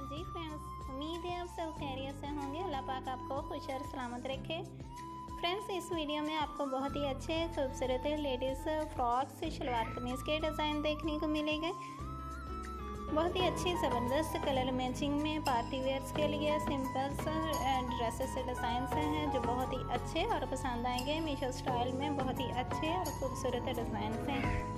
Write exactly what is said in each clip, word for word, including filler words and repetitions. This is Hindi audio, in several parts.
जी फ्रेंड्स, उम्मीद है आप सब खैरियत से होंगे। अल्लाह पाक आपको खुश और सलामत रखे। फ्रेंड्स, इस वीडियो में आपको बहुत ही अच्छे खूबसूरत लेडीज़ फ्रॉक्स शलवार कमीज़ के डिज़ाइन देखने को मिलेंगे। बहुत ही अच्छी ज़बरदस्त कलर मैचिंग में पार्टी वेयर्स के लिए सिंपल ड्रेसेस डिज़ाइन हैं जो बहुत ही अच्छे और पसंद आएंगे। मीशो स्टाइल में बहुत ही अच्छे और खूबसूरत डिज़ाइन हैं।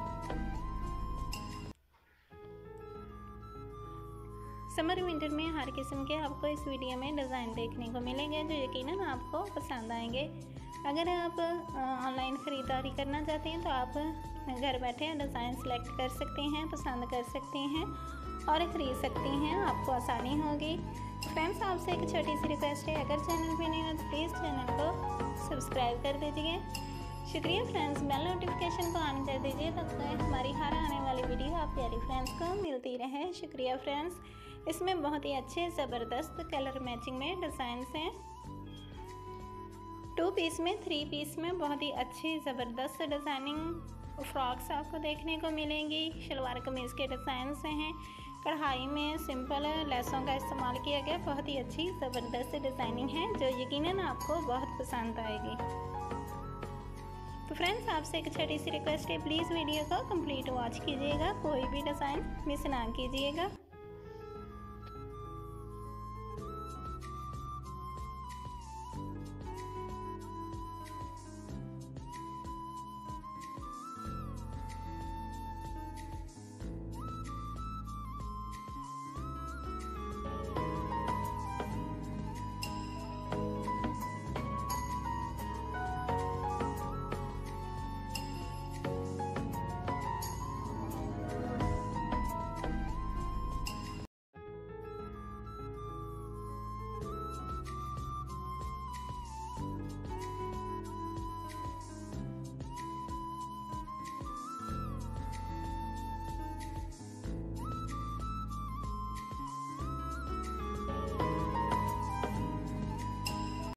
समर विंटर में हर किस्म के आपको इस वीडियो में डिज़ाइन देखने को मिलेंगे जो यकीनन आपको पसंद आएंगे। अगर आप ऑनलाइन ख़रीदारी करना चाहते हैं तो आप घर बैठे डिज़ाइन सेलेक्ट कर सकते हैं, पसंद कर सकते हैं और ख़रीद सकते हैं। आपको आसानी होगी। फ्रेंड्स, आपसे एक छोटी सी रिक्वेस्ट है, अगर चैनल पे नहीं हो तो प्लीज़ चैनल को सब्सक्राइब कर दीजिए। शुक्रिया फ्रेंड्स, बेल नोटिफिकेशन को ऑन कर दीजिए ताकि हमारी हर आने वाली वीडियो आप प्यारी फ्रेंड्स को मिलती रहे। शुक्रिया फ्रेंड्स। इसमें बहुत ही अच्छे ज़बरदस्त कलर मैचिंग में डिज़ाइंस हैं। टू पीस में, थ्री पीस में बहुत ही अच्छी ज़बरदस्त डिज़ाइनिंग फ्रॉक्स आपको देखने को मिलेंगी। शलवार कमीज़ के डिज़ाइंस हैं, कढ़ाई में सिंपल लेसों का इस्तेमाल किया गया। बहुत ही अच्छी ज़बरदस्त डिज़ाइनिंग है जो यकीनन आपको बहुत पसंद आएगी। तो फ्रेंड्स, आपसे एक छोटी सी रिक्वेस्ट है, प्लीज़ वीडियो को कंप्लीट वॉच कीजिएगा, कोई भी डिज़ाइन मिस ना कीजिएगा।